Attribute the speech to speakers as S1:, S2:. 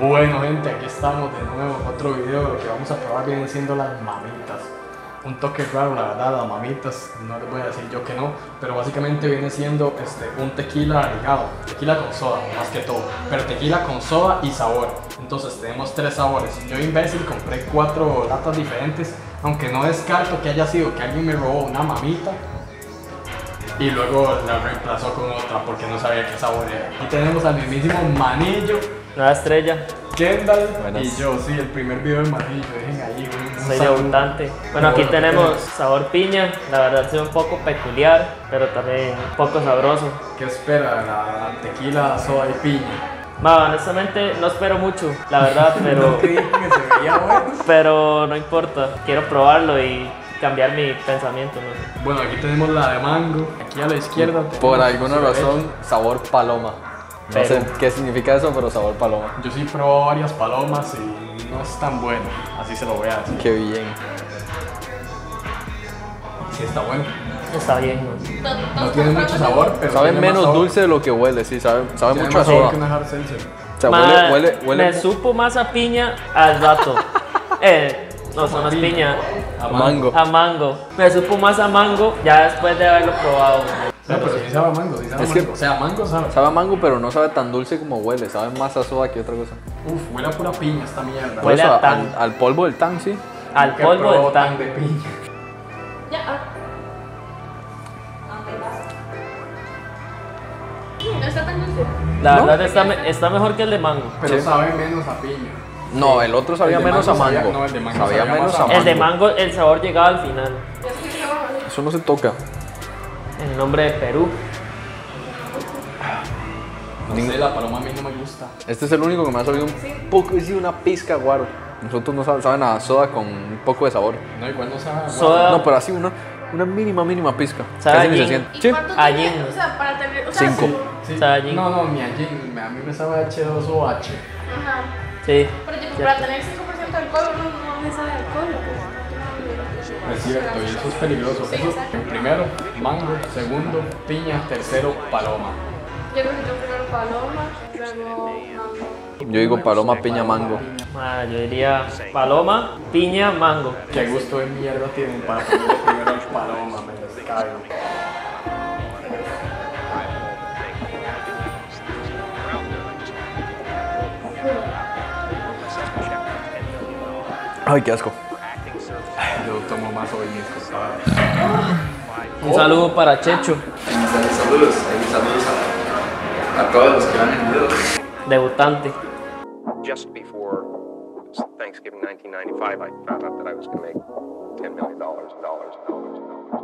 S1: Bueno, gente, aquí estamos de nuevo en otro video. Lo que vamos a probar vienen siendo las mamitas. Un toque raro, la verdad, las mamitas, no les voy a decir yo que no, pero básicamente viene siendo un tequila ligado, tequila con soda, más que todo, pero tequila con soda y sabor. Entonces tenemos 3 sabores. Yo, imbécil, compré 4 latas diferentes, aunque no descarto que haya sido que alguien me robó una mamita y luego la reemplazó con otra porque no sabía qué sabor era. Aquí tenemos al mismísimo Manillo,
S2: Nueva estrella.
S1: Kendall.
S2: Buenas.
S1: Y yo, sí, el primer video de Manillo, dejen ahí un
S2: Soy
S1: saludo.
S2: debutante. Bueno, aquí tenemos sabor piña. La verdad es un poco peculiar, pero también un poco sabroso.
S1: ¿Qué espera la tequila, soda y piña?
S2: Honestamente no espero mucho, la verdad, pero,
S1: No creí que se veía bueno.
S2: pero no importa. Quiero probarlo y cambiar mi pensamiento, no sé.
S1: Bueno, aquí tenemos la de mango. Aquí a la izquierda tenemos
S3: Por alguna
S1: su
S3: razón, sabor paloma. No
S2: Pero-
S3: sé qué significa eso, pero sabor paloma.
S1: derecha. Yo sí probé varias palomas y no es tan bueno. Así se lo voy a decir.
S3: Qué bien.
S1: Sí está bueno.
S2: Está bien, ¿no?
S1: No tiene mucho sabor, pero
S3: Sabe
S1: tiene más
S3: menos
S1: sabor.
S3: dulce de lo que huele, sí, sabe
S1: Tiene
S3: mucho a
S1: más sabor
S3: soda.
S1: que una hard seltzer.
S3: O sea,
S2: Ma-
S3: huele
S2: me supo más a piña al rato. No, son las piñas.
S3: a mango.
S2: A mango. Me supo más a mango ya después de haberlo probado.
S1: No, pero sí sabe a mango, sí sabe a
S3: Es que-
S1: mango. O sea, mango sabe.
S3: Sabe a mango, pero no sabe tan dulce como huele. Sabe más a soda que otra cosa.
S1: Uf, huele a pura piña esta mierda.
S3: Por
S2: Huele
S3: eso,
S2: a tan.
S3: al polvo del tan, sí.
S2: Al
S1: Que
S2: polvo
S1: probó
S2: del tan.
S1: de piña.
S4: No está tan dulce.
S2: La
S3: ¿No?
S2: verdad está mejor que el de mango.
S1: Pero
S3: Sí.
S1: sabe menos a piña.
S3: No, el otro sabía
S1: El de
S3: menos a
S1: mango sabía-
S3: mango.
S1: no, el de mango
S3: sabía
S1: sabía
S3: menos
S1: más
S3: a
S1: a
S3: mango.
S2: El de mango, el sabor llegaba al final.
S3: Eso no se toca.
S2: En nombre de Perú.
S1: No sé, la paloma a mí no me gusta.
S3: Este es el único que me ha sabido un poco, sí, una pizca guaro. Nosotros no saben a soda con un poco de sabor.
S1: No, igual no sabe a
S2: Soda.
S3: No, pero así una mínima pizca.
S2: ¿Sabe
S3: Casi ni se
S2: allí?
S3: siente.
S4: ¿Y
S3: Sí.
S4: cuánto
S2: Allí.
S4: tiene? O sea, para tener. O sea,
S3: 5.
S1: Sí.
S2: Saiyajin.
S1: No, mi Ajin, a mí me sabe a H2O H.
S4: Ajá.
S2: Sí.
S4: Pero tipo,
S2: cierto.
S4: para tener 5% de alcohol, no me sabe alcohol.
S1: Es cierto, y eso es peligroso.
S4: Sí,
S1: Eso,
S4: exacto.
S1: primero, mango, segundo, piña, tercero, paloma.
S4: Yo creo que yo primero paloma, luego mango.
S3: Yo digo paloma, piña, mango.
S2: Yo diría paloma, piña, mango.
S1: Qué gusto de mierda tienen para poner primero el paloma, me les caigo.
S3: Ay, qué asco.
S1: Yo tomo más obeliscos, ¿sabes?
S2: Un saludo para Checho,
S5: Saludos a todos los que han entendido.
S2: debutante.
S6: Just before Thanksgiving 1995, I found out that I was going to make $10 million.